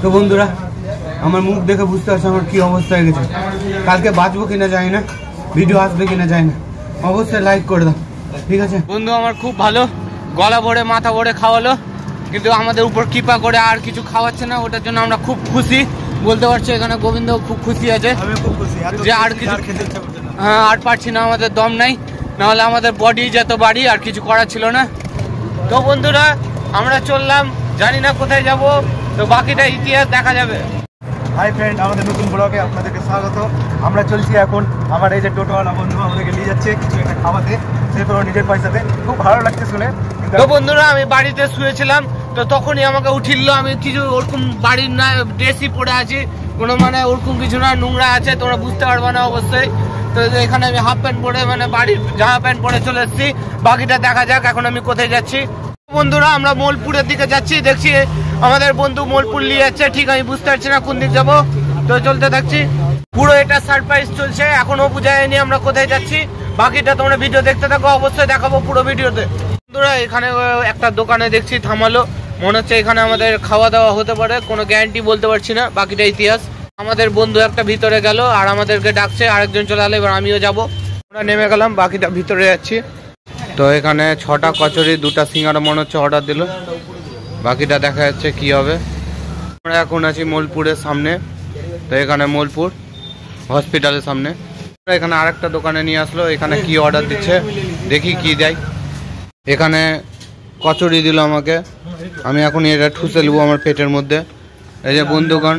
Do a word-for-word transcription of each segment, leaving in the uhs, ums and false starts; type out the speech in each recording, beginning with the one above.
তো বন্ধুরা আমার মুখ দেখে বুঝতে পারছো আমার কি অবস্থা হয়ে গেছে। কালকে বাঁচবো কিনা জানি না, ভিডিও আসবে কিনা জানি না, অবশ্যই লাইক করে দাও, ঠিক আছে? বন্ধু আমার খুব ভালো, গলা ভরে মাথা ভরে খাওয়ালো, কিন্তু আমাদের উপর কৃপা করে আর কিছু খাওয়াচ্ছে না, ওটার জন্য আমরা খুব খুশি বলতে পারছি। এখানে গোবিন্দ খুব খুশি আছে যে আর কিছু, হ্যাঁ আর পারছি না, আমাদের দম নাই, নাহলে আমাদের বডি যেত বাড়ি, আর কিছু করা ছিল না। তো বন্ধুরা আমরা চললাম, জানি না কোথায় যাব, তো বাকিটা ইতিহাস দেখা যাবে। হাই ফ্রেন্ড, আমাদের নতুন ব্লগে আপনাদেরকে স্বাগত। আমরা চলছি এখন, আমার এই যে টোটোওয়ালা বন্ধু আমাদেরকে নিয়ে যাচ্ছে কিছু একটা খাওয়াতে, সে তো নিজের পয়সাতে, খুব ভালো লাগছে শুনে। তো বন্ধুরা আমি বাড়িতে শুয়েছিলাম, তো তখনই আমাকে উঠিল, আমি কিছু ওরকম বাড়ির না ড্রেসই পরে আছি, কোনো মানে ওরকম কিছু না, নোংরা আছে, তোমরা বুঝতে পারবে না অবশ্যই। তো এখানে আমি হাফ প্যান্ট পরে মানে বাড়ির জামা প্যান্ট পরে চলে এসেছি, বাকিটা দেখা যাক এখন আমি কোথায় যাচ্ছি। বন্ধুরা আমরা মোলপুরের দিকে যাচ্ছি, দেখছি আমাদের বন্ধু মোলপুর নিয়ে যাচ্ছে, ঠিক আমি বুঝতে পারছি না কোন দিক যাবো, তো চলতে থাকছি। পুরো এটা সারপ্রাইজ চলছে, এখনো বুঝায়নি আমরা কোথায় যাচ্ছি, বাকিটা তোমরা ভিডিও দেখতে থাকো, অবশ্যই দেখাবো পুরো ভিডিওতে। বন্ধুরা এখানে একটা দোকানে দেখছি থামালো, মনে হচ্ছে এখানে আমাদের খাওয়া দাওয়া হতে পারে, কোনো গ্যারান্টি বলতে পারছি না, বাকিটা ইতিহাস। আমাদের বন্ধু একটা ভিতরে গেল আর আমাদেরকে ডাকছে, আরেকজন চলে এলো, এবার আমিও যাবো। আমরা নেমে গেলাম, বাকিটা ভিতরে যাচ্ছি। তো এখানে ছটা কচুরি দুটা সিঙ্গারা মনে হচ্ছে অর্ডার দিল, বাকিটা দেখা যাচ্ছে কি হবে। আমরা এখন আছি মোলপুরের সামনে, তো এখানে মোলপুর হসপিটালের সামনে। এখানে আরেকটা দোকানে নিয়ে আসলো, এখানে কি অর্ডার দিচ্ছে দেখি কি দেয়। এখানে কচুরি দিল আমাকে, আমি এখন এটা ঠুসে নেবো আমার পেটের মধ্যে। এই যে বন্ধুগণ,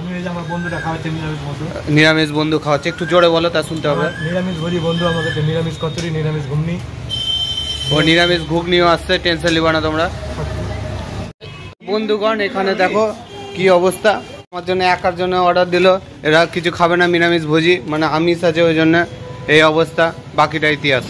নিরামিষ বন্ধু খাওয়াচ্ছে, একটু জোরে বলো, তা শুনতে হবে। নিরামিষ ভোজি বন্ধু আমাদের নিরামিষ কচুরি, নিরামিষ ঘুগনি, ও নিরামিষ ঘুগনিও আসছে, টেনশন নিবা না তোমরা। বন্ধুগণ এখানে দেখো কি অবস্থা, আমার জন্য একার জন্য অর্ডার দিল, এরা কিছু খাবে না, নিরামিষ ভোজি মানে আমিষ আছে, ওই জন্য এই অবস্থা, বাকিটা ইতিহাস।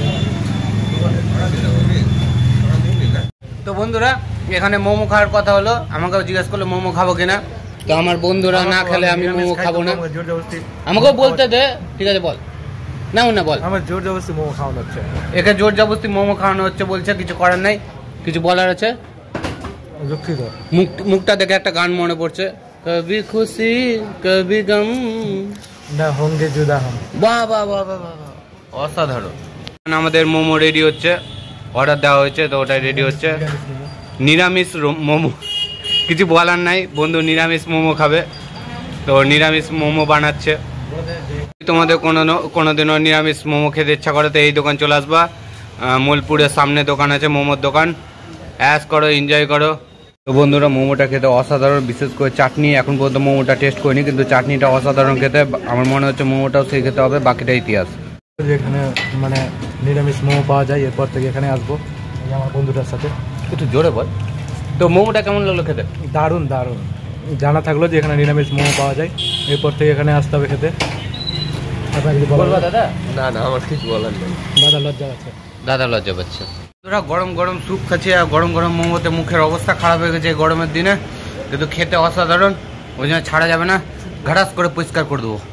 তো বন্ধুরা এখানে মোমো খাওয়ার কথা হলো, আমাকেও জিজ্ঞেস করলো মোমো খাবো কিনা, তো আমার বন্ধুরা না খেলে আমি মোমো খাবো না, আমাকেও বলতে দে, ঠিক আছে বল না না বল। আমার জোর জবরদস্তি মোমো খাওয়ানো হচ্ছে, একে জোর জবরদস্তি মোমো খাওয়ানো হচ্ছে বলছে, কিছু করার নাই, কিছু বলার আছে। মুখ মুখটা দেখে একটা গান মনে পড়ছে, কবি খুশি কবি গম না হোঙ্গে জুদা হাম। বাহ বাহ বাহ বাহ বাহ, অসাধারণ। আমাদের মোমো রেডি হচ্ছে, অর্ডার দেওয়া হয়েছে, তো ওটাই রেডি হচ্ছে, নিরামিষ মোমো, কিছু বলার নাই, বন্ধু নিরামিষ মোমো খাবে, তো নিরামিষ মোমো বানাচ্ছে। তোমাদের কোনো কোনোদিনও নিরামিষ মোমো খেতে ইচ্ছা করে তো এই দোকান চলে আসবা, মোলপুরের সামনে দোকান আছে মোমোর দোকান, অ্যাশ করো, এনজয় করো। তো বন্ধুরা মোমোটা খেতে অসাধারণ, বিশেষ করে চাটনি, এখন পর্যন্ত মোমোটা টেস্ট করিনি, কিন্তু চাটনিটা অসাধারণ খেতে, আমার মনে হচ্ছে মোমোটাও সেই খেতে হবে, বাকিটা ইতিহাস। এখানে মানে নিরামিষ মোমো পাওয়া যায়, এরপর থেকে এখানে আসবো আমার বন্ধুটার সাথে। একটু জোরে বল। তো মোমোটা কেমন লাগলো খেতে? দারুণ দারুণ, জানা থাকলো যে এখানে নিরামিষ মোমো পাওয়া যায়, এরপর থেকে এখানে আসতে হবে খেতে। আপনার কিছু বলবা দাদা? না না আমার কিছু বলার নেই, দাদা লজ্জা আছে, দাদা লজ্জা পাচ্ছে। তোরা গরম গরম স্যুপ খাচ্ছে আর গরম গরম মোমোতে মুখের অবস্থা খারাপ হয়ে গেছে গরমের দিনে, কিন্তু খেতে অসাধারণ, ওই জন্য ছাড়া যাবে না, ঘাটাস করে পরিষ্কার করে দেবো।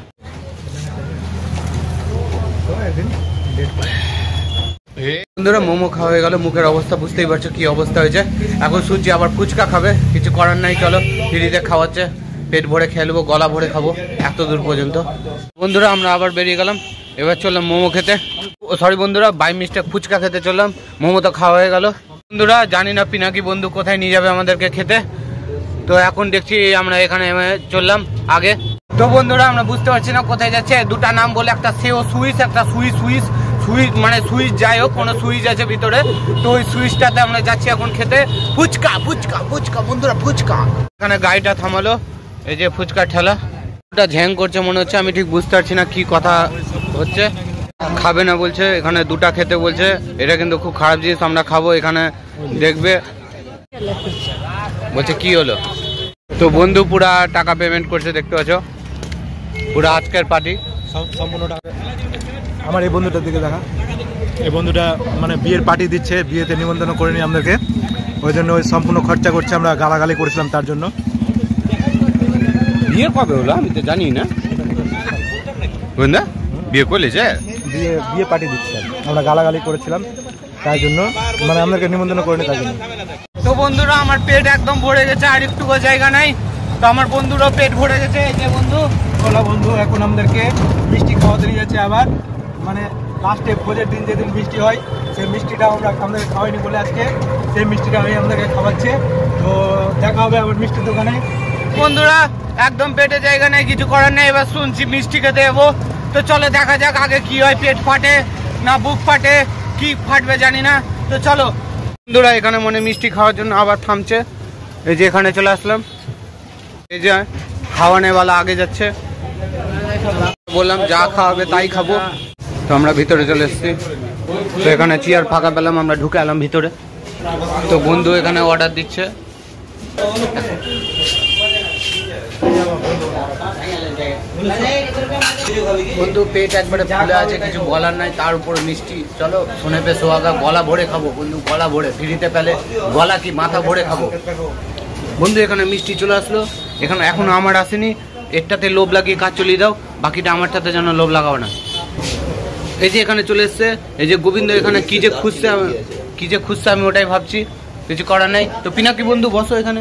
বন্ধুরা মোমো খাওয়া হয়ে গেল, মুখের অবস্থা বুঝতেই পারছো কি অবস্থা হয়েছে। এখন সূর্যি আবার ফুচকা খাবে, কিছু করার নাই, চলো ফ্রিতে খাওয়াচ্ছে, পেট ভরে খেয়ে নেবো, গলা ভরে খাবো এত দূর পর্যন্ত। বন্ধুরা আমরা আবার বেরিয়ে গেলাম, এবার চললাম মোমো খেতে, সরি বন্ধুরা বাই মিস্টেক ফুচকা খেতে চললাম, মোমো তো খাওয়া হয়ে গেল। বন্ধুরা জানি না পিনাকি বন্ধু কোথায় নিয়ে যাবে আমাদেরকে খেতে, তো এখন দেখছি আমরা এখানে চললাম আগে। তো বন্ধুরা আমরা বুঝতে পারছি না কোথায় যাচ্ছে, দুটা নাম বলে, একটা সেও সুইস, একটা সুইস সুইস সুইচ মানে সুইচ, যাই হোক কোনো সুইচ আছে ভিতরে, তো ওই সুইচটাতে আমরা যাচ্ছি এখন খেতে ফুচকা ফুচকা ফুচকা। বন্ধুরা ফুচকা, এখানে গাড়িটা থামালো, এই যে ফুচকা ঠেলা, ওটা ঝ্যাং করছে মনে হচ্ছে, আমি ঠিক বুঝতে পারছি না কি কথা হচ্ছে। খাবে না বলছে, এখানে দুটা খেতে বলছে, এটা কিন্তু খুব খারাপ জিনিস, আমরা খাবো, এখানে দেখবে বলছে কি হলো। তো বন্ধু পুরা টাকা পেমেন্ট করছে, দেখতে পাচ্ছ পুরা আজকের পার্টি সম্পূর্ণ টাকা। আমার এই বন্ধুটার দিকে দেখা, এই বন্ধুটা মানে বিয়ের পার্টি দিচ্ছে, বিয়েতে নিমন্ত্রণ করেনি আমাদেরকে, ওই জন্য ওই সম্পূর্ণ খরচা করছে, আমরা গালাগালি করেছিলাম তার জন্য। বিয়ে কবে হলো আমি তো জানি না, বন্ধু বিয়ে করলেছে, বিয়ে বিয়ে পার্টি দিচ্ছে, আমরা গালাগালি করেছিলাম তাই জন্য, মানে আমাদেরকে নিমন্ত্রণ করেনি তাই জন্য। তো বন্ধুরা আমার পেট একদম ভরে গেছে, আর একটু জায়গা নাই, তো আমার বন্ধুরও পেট ভরে গেছে। এই যে বন্ধু, চলো বন্ধু, এখন আমাদেরকে মিষ্টি খাওয়াতে নিয়ে যাচ্ছে আবার, মানে লাস্টে ভোজের দিন যেদিন মিষ্টি হয় সেই মিষ্টিটা আমরা আমাদেরকে খাওয়াইনি বলে আজকে সেই মিষ্টিটা আমি আমাদেরকে খাওয়াচ্ছে। তো দেখা হবে আবার মিষ্টির দোকানে। বন্ধুরা একদম পেটে জায়গা নেই, কিছু করার নেই, এবার শুনছি মিষ্টি খেতে যাবো। তো চলো দেখা যাক আগে কি হয়, পেট ফাটে না বুক ফাটে, কি ফাটবে জানি না। তো চলো বন্ধুরা, এখানে মনে মিষ্টি খাওয়ার জন্য আবার থামছে। এই যে এখানে চলে আসলাম, এই যে খাওয়ানেওয়ালা আগে যাচ্ছে, বললাম যা খাওয়াবে তাই খাবো। তো আমরা ভিতরে চলে এসেছি। তো এখানে চেয়ার ফাঁকা পেলাম, আমরা ঢুকে এলাম ভিতরে। তো বন্ধু এখানে অর্ডার দিচ্ছে। বন্ধু পেট একবারে ফুলে আছে, কিছু বলার নাই, তার উপরে মিষ্টি। চলো শুনে পে সোহাগা, গলা ভরে খাবো বন্ধু, গলা ভরে। ফ্রিতে পেলে গলা কি মাথা ভরে খাবো বন্ধু। এখানে মিষ্টি চলে আসলো, এখানে এখনো আমার আসেনি। একটাতে লোভ লাগিয়ে কাজ চলিয়ে দাও, বাকিটা আমারটাতে যেন লোভ লাগাও না। এই যে এখানে চলে এসছে, এই যে গোবিন্দ এখানে কি যে খুঁজছে, কি যে খুঁজছে আমি ওটাই ভাবছি, কিছু করার নাই। তো পিনাকি বন্ধু বসো এখানে।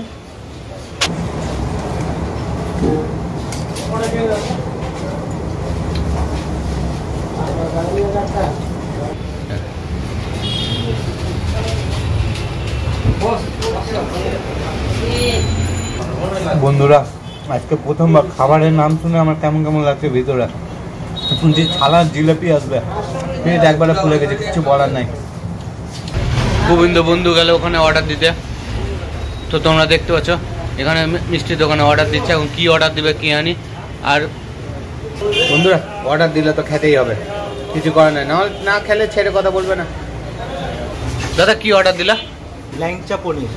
বন্ধুরা আজকে প্রথমবার খাবারের নাম শুনে আমার কেমন কেমন লাগছে ভিতরে। শুনছি ছালার জিলাপি আসবে, পেট একবারে ফুলে গেছে, কিছু বলার নাই। গোবিন্দ বন্ধু গেলে ওখানে অর্ডার দিতে। তো তোমরা দেখতে পাচ্ছ এখানে মিষ্টির দোকানে অর্ডার দিচ্ছে, এখন কি অর্ডার দিবে কি আনি। আর বন্ধুরা অর্ডার দিলে তো খেতেই হবে, কিছু করার নাই, না না খেলে ছেড়ে কথা বলবে না। দাদা কি অর্ডার দিলা? ল্যাংচা পনির।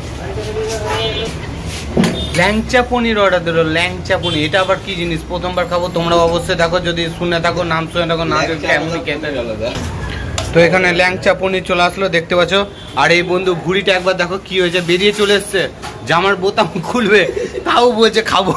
ল্যাংচা পনির অর্ডার দিল, ল্যাংচা পনির, এটা আবার কি জিনিস? প্রথমবার খাবো। তোমরা অবশ্যই দেখো, যদি শুনে থাকো, নাম শুনে থাকো, না এমনি খেতে গেল। তো এখানে ল্যাংচা পনির চলে আসলো, দেখতে পাচ্ছ। আর এই বন্ধু ভুড়িটা একবার দেখো কি হয়েছে, বেরিয়ে চলে এসছে, জামার বোতাম খুলবে তাও বলছে খাবো।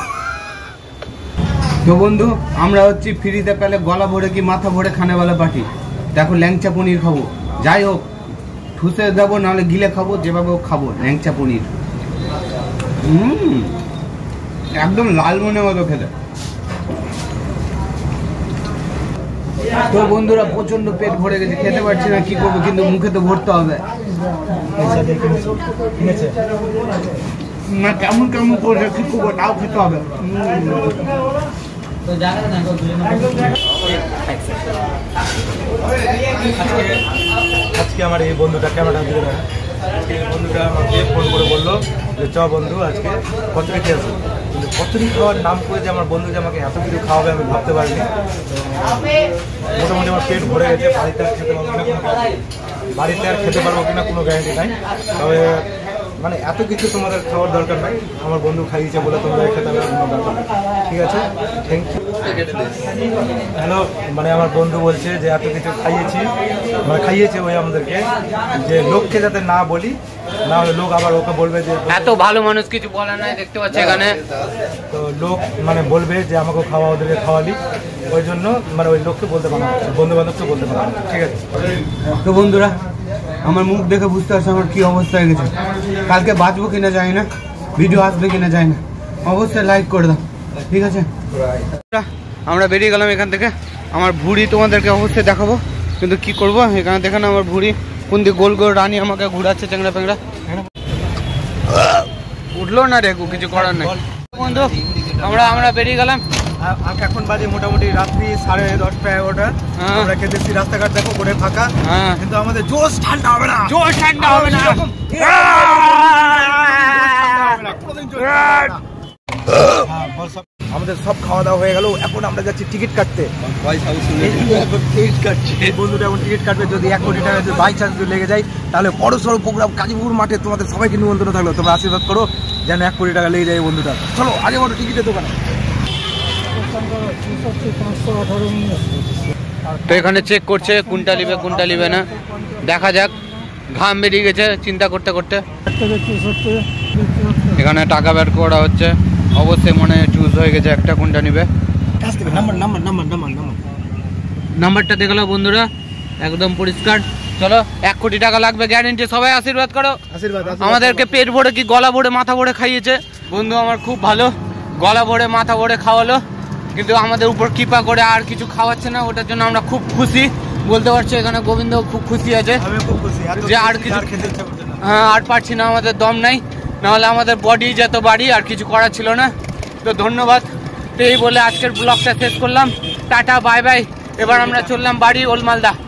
তো বন্ধু আমরা হচ্ছি ফ্রিতে পেলে গলা ভরে কি মাথা ভরে খানেওয়ালা পার্টি। দেখো ল্যাংচা পনির খাবো, যাই হোক ঠুসে দেবো নাহলে গিলে খাবো, যেভাবে হোক খাবো ল্যাংচা পনির। হুম একদম লাল মনে মতো খেতে। তো বন্ধুরা প্রচন্ড পেট ভরে গেছে, খেতে পারছি না, কি করবো, কিন্তু মুখে তো ভরতে হবে না। কেমন কেমন করছে, কি করবো, তাও খেতে হবে। আজকে আমার এই বন্ধুটা ক্যামেরা দিতে পারে, আজকে এই বন্ধুটা আমাকে ফোন করে বললো যে চ বন্ধু আজকে কচুরি খেয়ে আসবো। কিন্তু কচুরি খাওয়ার নাম করে যে আমার বন্ধু যে আমাকে এত কিছু খাওয়াবে আমি ভাবতে পারিনি। মোটামুটি আমার পেট ভরে গেছে, বাড়িতে আর খেতে পারবো কিনা কোনো বাড়িতে আর খেতে পারবো কিনা কোনো গ্যারান্টি নাই। তবে মানে এত কিছু তোমাদের খাওয়ার দরকার নাই, আমার বন্ধু খাইয়েছে বলে তোমরা খেতে হবে কোনো দরকার নেই, ঠিক আছে? Thank you. হ্যালো, মানে আমার বন্ধু বলছে যে এত কিছু খাইয়েছি, মানে খাইয়েছে ওই আমাদেরকে, যে লোককে যাতে না বলি, না হলে লোক আবার ওকে বলবে যে এত ভালো মানুষ, কিছু বলার নাই, দেখতে পাচ্ছি এখানে। তো লোক মানে বলবে যে আমাকে খাওয়া, ওদেরকে খাওয়ালি, ওই জন্য মানে ওই লোককে বলতে পারলাম, বন্ধু বান্ধবকে বলতে পারলাম, ঠিক আছে? তো বন্ধুরা আমার মুখ দেখে বুঝতে পারছি আমার কি অবস্থা হয়ে গেছে। কালকে বাঁচবো কিনা জানি না, ভিডিও আসবে কিনা জানি না, অবশ্যই লাইক করে দাও, ঠিক আছে? আমরা বেরিয়ে গেলাম এখান থেকে। আমার ভুঁড়ি তোমাদেরকে অবশ্যই দেখাবো, কিন্তু কি করবো, এখানে দেখে না আমার ভুঁড়ি কোন দিকে গোল গোল রানী আমাকে ঘুরাচ্ছে চ্যাংড়া প্যাংড়া। উঠলো না রে, কিছু করার নেই। বন্ধু আমরা আমরা বেরিয়ে গেলাম। এখন বাজে মোটামুটি রাত্রি সাড়ে দশটা এগারোটা। আমরা খেতেছি, রাস্তাঘাট দেখো করে ফাঁকা, কিন্তু আমাদের জোশ ঠান্ডা হবে না, জোশ ঠান্ডা হবে না। আমাদের সব খাওয়া দাওয়া হয়ে গেল, এখন আমরা যাচ্ছি টিকিট কাটতে। টিকিট কাটছি, বন্ধুরা এখন টিকিট কাটবে। যদি এক কোটি টাকা যদি বাই চান্স লেগে যায় তাহলে বড় সড়ো প্রোগ্রাম কাজীপুর মাঠে, তোমাদের সবাইকে নিমন্ত্রণ থাকলো, তোমরা আশীর্বাদ করো যেন এক কোটি টাকা লেগে যায় বন্ধুটা। চলো আগে বড় টিকিটের দোকানে। তো এখানে চেক করছে কোনটা নিবে কোনটা নিবে না, দেখা যাক। ঘাম বেরিয়ে গেছে চিন্তা করতে করতে। এখানে টাকা বের করা হচ্ছে, অবশ্যই মনে চুজ হয়ে গেছে একটা কোনটা নিবে। নাম্বারটা দেখলো বন্ধুরা, একদম পরিষ্কার। চলো এক কোটি টাকা লাগবে গ্যারেন্টি, সবাই আশীর্বাদ করো। আশীর্বাদ। আমাদেরকে পেট ভরে কি গলা ভরে মাথা ভরে খাইয়েছে বন্ধু, আমার খুব ভালো। গলা ভরে মাথা ভরে খাওয়ালো, কিন্তু আমাদের উপর কৃপা করে আর কিছু খাওয়াচ্ছে না, ওটার জন্য আমরা খুব খুশি বলতে পারছি। এখানে গোবিন্দ খুব খুশি আছে যে আর কিছু, হ্যাঁ আর পারছি না, আমাদের দম নাই, নাহলে আমাদের বডি যেত বাড়ি, আর কিছু করার ছিল না। তো ধন্যবাদ। তো এই বলে আজকের ব্লগটা শেষ করলাম। Ta-ta bye bye. এবার আমরা চললাম বাড়ি ওলমালদা।